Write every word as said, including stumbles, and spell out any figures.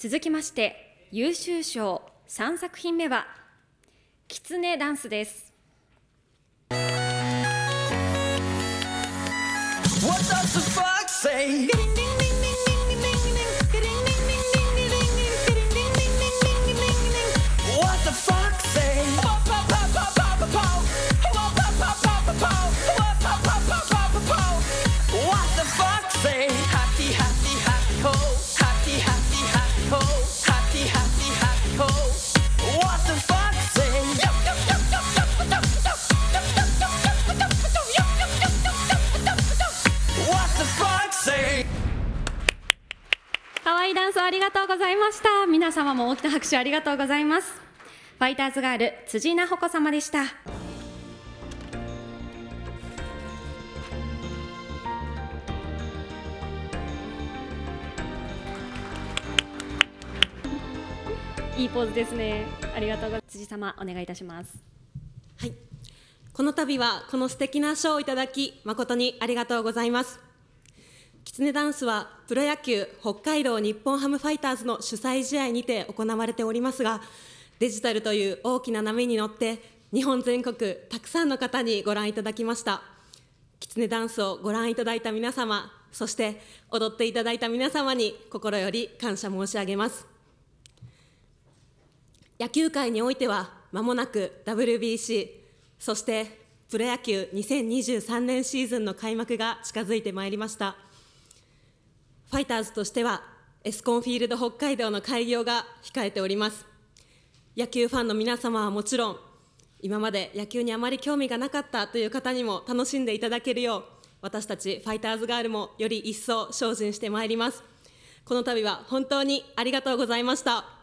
続きまして優秀賞さんさく品目はきつねダンスです。 What does the fuck say? What the fuck say? What the fuck say? Happy, happy, happy ho. Happy, happy, happy ho. Happy, happy, happy ho. What the fuck say? What the fuck say? 可愛いダンスをありがとうございました。皆様も大きな拍手ありがとうございます。ファイターズガール辻菜穂子様でした。いいポーズですね。ありがとうございます。辻様お願いいたします。 はい、この度はこの素敵な賞をいただき誠にありがとうございます。きつねダンスはプロ野球北海道日本ハムファイターズの主催試合にて行われておりますが、デジタルという大きな波に乗って日本全国たくさんの方にご覧いただきました。きつねダンスをご覧いただいた皆様、そして踊っていただいた皆様に心より感謝申し上げます。野球界においては間もなく ダブリュービーシー、 そしてプロ野球にせんにじゅうさんねんシーズンの開幕が近づいてまいりました。ファイターズとしてはエスコンフィールド北海道の開業が控えております。野球ファンの皆様はもちろん、今まで野球にあまり興味がなかったという方にも楽しんでいただけるよう、私たちファイターズガールもより一層精進してまいります。この度は本当にありがとうございました。